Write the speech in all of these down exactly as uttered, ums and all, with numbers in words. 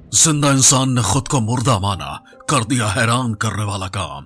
जिंदा इंसान ने खुद को मुर्दा माना, कर दिया हैरान करने वाला काम।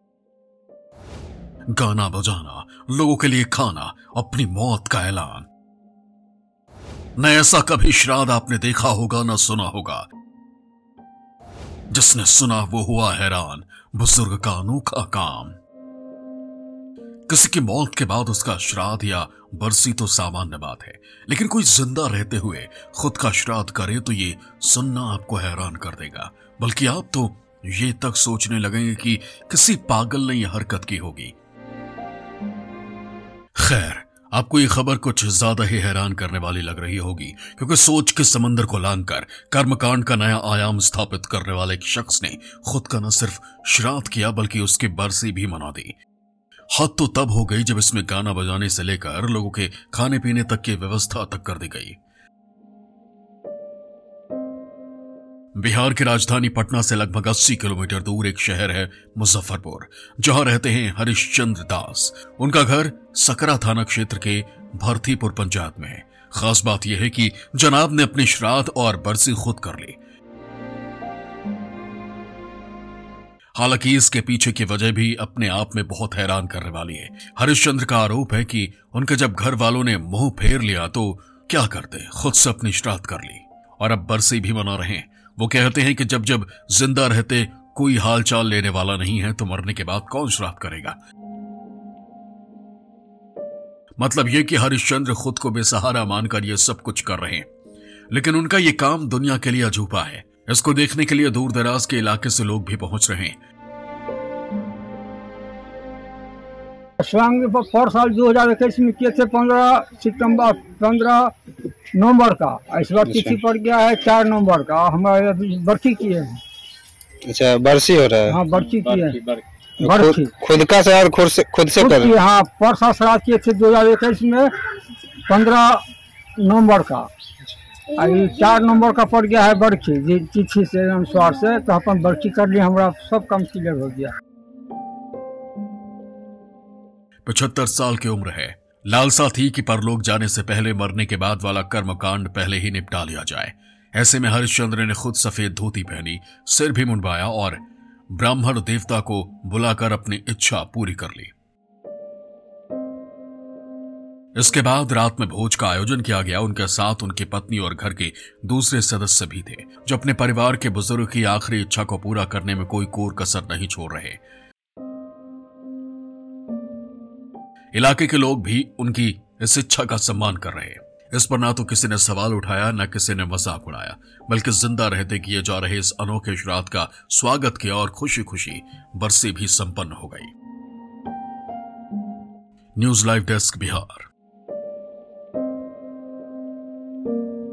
गाना बजाना, लोगों के लिए खाना, अपनी मौत का ऐलान। न ऐसा कभी श्राद्ध आपने देखा होगा न सुना होगा। जिसने सुना वो हुआ हैरान, बुजुर्ग का अनोखा काम। किसी की मौत के बाद उसका श्राद्ध या बरसी तो सामान्य बात है, लेकिन कोई जिंदा रहते हुए खुद का श्राद्ध करे तो ये सुनना आपको हैरान कर देगा। बल्कि आप तो ये तक सोचने लगेंगे कि किसी पागल ने यह हरकत की होगी। खैर, आपको ये खबर कुछ ज्यादा ही हैरान करने वाली लग रही होगी, क्योंकि सोच के समंदर को लांघकर कर्मकांड का नया आयाम स्थापित करने वाले एक शख्स ने खुद का न सिर्फ श्राद्ध किया बल्कि उसकी बरसी भी मना दी। हद तो तब हो गई जब इसमें गाना बजाने से लेकर लोगों के खाने पीने तक की व्यवस्था तक कर दी गई। बिहार की राजधानी पटना से लगभग अस्सी किलोमीटर दूर एक शहर है मुजफ्फरपुर, जहां रहते हैं हरिश्चंद्र दास। उनका घर सकरा थाना क्षेत्र के भरथीपुर पंचायत में है। खास बात यह है कि जनाब ने अपनी श्राद्ध और बरसी खुद कर ली। हालांकि इसके पीछे की वजह भी अपने आप में बहुत हैरान करने वाली है। हरिश्चंद्र का आरोप है कि उनके जब घर वालों ने मुंह फेर लिया तो क्या करते, खुद से अपनी श्राद्ध कर ली और अब बरसी भी मना रहे हैं। वो कहते हैं कि जब जब जिंदा रहते कोई हाल चाल लेने वाला नहीं है तो मरने के बाद कौन श्राद्ध करेगा। मतलब यह कि हरिश्चंद्र खुद को बेसहारा मानकर यह सब कुछ कर रहे हैं, लेकिन उनका यह काम दुनिया के लिए अजूबा है। इसको देखने के लिए दूर दराज के इलाके से लोग भी पहुंच रहे हैं। पर साल दो हजार इक्कीस में किए थे पंद्रह सितंबर पंद्रह नवंबर का, इस बार तिथि पड़ गया है चार नवंबर का। हमारे बरसी किए हैं। अच्छा, बरसी हो रहा है। हाँ, बरसी किए हैं। बरसी खुद का श्राद्ध खुद से खुद से कर। हाँ, पर साल श्राद्ध किए थे दो हजार इक्कीस में पंद्रह नवंबर का। अभी चार नंबर का पड़ गया है बरसी तिथि से अनुसार से, तो अपन बरसी कर लिए, हमारा सब काम क्लियर हो गया। पचहत्तर साल की उम्र है। लालसा थी कि परलोक जाने से पहले मरने के बाद वाला कर्मकांड पहले ही निपटा लिया जाए। ऐसे में हरिश्चंद्र ने खुद सफेद धोती पहनी, सिर भी मुंडवाया और ब्राह्मण देवता को बुलाकर अपनी इच्छा पूरी कर ली। इसके बाद रात में भोज का आयोजन किया गया। उनके साथ उनकी पत्नी और घर के दूसरे सदस्य भी थे, जो अपने परिवार के बुजुर्ग की आखिरी इच्छा को पूरा करने में कोई कोर कसर नहीं छोड़ रहे। इलाके के लोग भी उनकी इस इच्छा का सम्मान कर रहे। इस पर ना तो किसी ने सवाल उठाया, न किसी ने मजाक उड़ाया, बल्कि जिंदा रहते किए जा रहे इस अनोखे श्राद्ध का स्वागत किया और खुशी खुशी बरसी भी संपन्न हो गई। News live desk, Bihar.